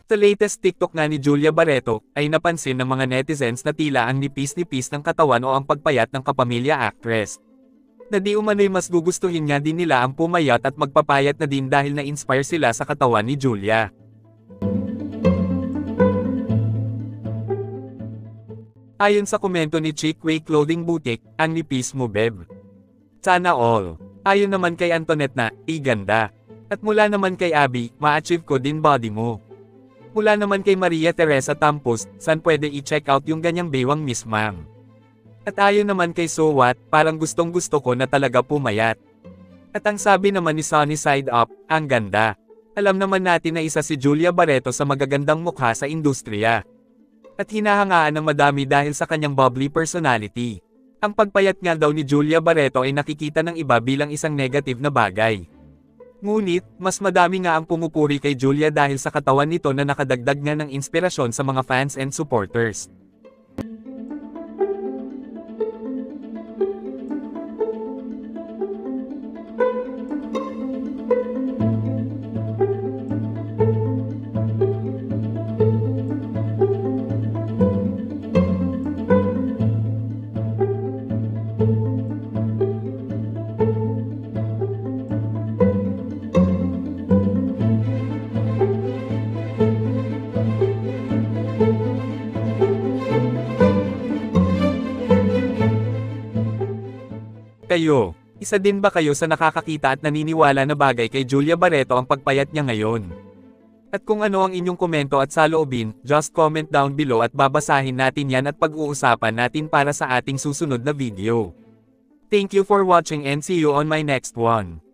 Sa latest TikTok nga ni Julia Barreto, ay napansin ng mga netizens na tila ang nipis-nipis ng katawan o ang pagpayat ng kapamilya actress. Na di umano'y mas gugustuhin nga din nila ang pumayat at magpapayat na din dahil na-inspire sila sa katawan ni Julia. Ayon sa komento ni Chickway Clothing Boutique, ang nipis mo beb. Sana all. Ayon naman kay Antoinette na, ganda. At mula naman kay Abby, ma-achieve ko din body mo. Mula naman kay Maria Teresa Tampos, saan pwede i-check out yung ganyang bewang Miss Ma'am. At ayon naman kay So What, parang gustong gusto ko na talaga pumayat. At ang sabi naman ni Sunny Side Up, ang ganda. Alam naman natin na isa si Julia Barreto sa magagandang mukha sa industriya. At hinahangaan ng madami dahil sa kanyang bubbly personality. Ang pagpayat nga daw ni Julia Barreto ay nakikita ng iba bilang isang negative na bagay. Ngunit, mas madami nga ang pumupuri kay Julia dahil sa katawan nito na nakadagdag nga ng inspirasyon sa mga fans and supporters. Kayo, isa din ba kayo sa nakakakita at naniniwala na bagay kay Julia Barreto ang pagpayat niya ngayon? At kung ano ang inyong komento at saloobin, just comment down below at babasahin natin yan at pag-uusapan natin para sa ating susunod na video. Thank you for watching and see you on my next one.